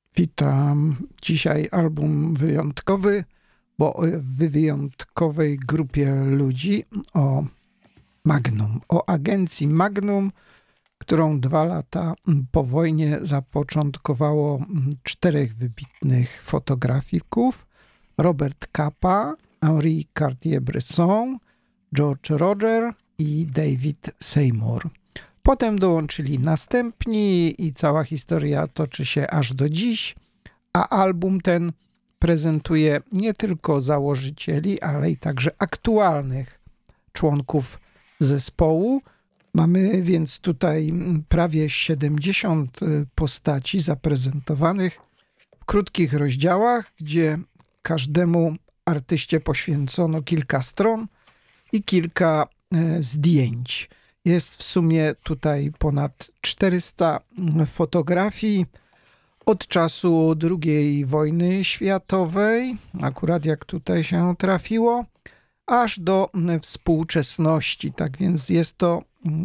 Witam. Dzisiaj album wyjątkowy, bo o wyjątkowej grupie ludzi, o Magnum, o agencji Magnum, którą 2 lata po wojnie zapoczątkowało 4 wybitnych fotografików: Robert Capa, Henri Cartier-Bresson, George Roger i David Seymour. Potem dołączyli następni i cała historia toczy się aż do dziś, a album ten prezentuje nie tylko założycieli, ale i także aktualnych członków zespołu. Mamy więc tutaj prawie 70 postaci zaprezentowanych w krótkich rozdziałach, gdzie każdemu artyście poświęcono kilka stron i kilka zdjęć. Jest w sumie tutaj ponad 400 fotografii od czasu II wojny światowej, akurat jak tutaj się trafiło, aż do współczesności. Tak więc jest to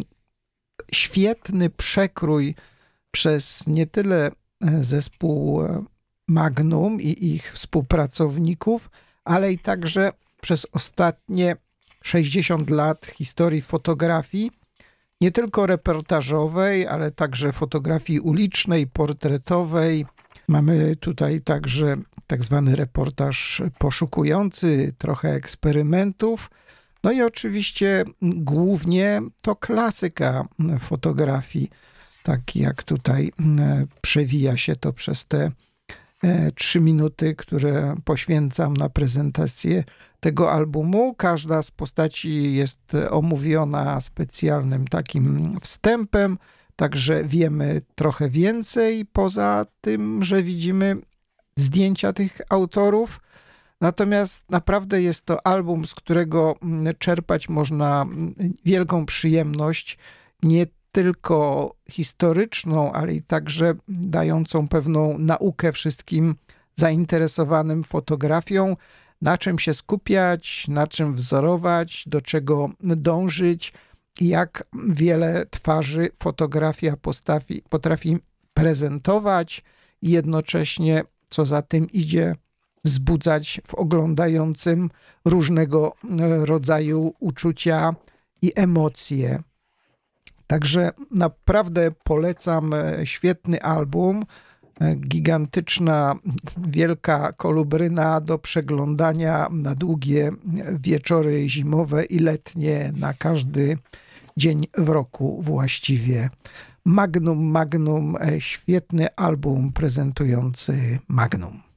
świetny przekrój przez nie tyle zespół Magnum i ich współpracowników, ale i także przez ostatnie 60 lat historii fotografii, nie tylko reportażowej, ale także fotografii ulicznej, portretowej. Mamy tutaj także tak zwany reportaż poszukujący, trochę eksperymentów. No i oczywiście głównie to klasyka fotografii, tak jak tutaj przewija się to przez te 3 minuty, które poświęcam na prezentację tego albumu. Każda z postaci jest omówiona specjalnym takim wstępem, także wiemy trochę więcej, poza tym, że widzimy zdjęcia tych autorów. Natomiast naprawdę jest to album, z którego czerpać można wielką przyjemność, nie tylko historyczną, ale i także dającą pewną naukę wszystkim zainteresowanym fotografią, na czym się skupiać, na czym wzorować, do czego dążyć i jak wiele twarzy fotografia potrafi prezentować i jednocześnie, co za tym idzie, wzbudzać w oglądającym różnego rodzaju uczucia i emocje. Także naprawdę polecam świetny album, gigantyczna, wielka kolubryna do przeglądania na długie wieczory zimowe i letnie, na każdy dzień w roku właściwie. Magnum, świetny album prezentujący Magnum.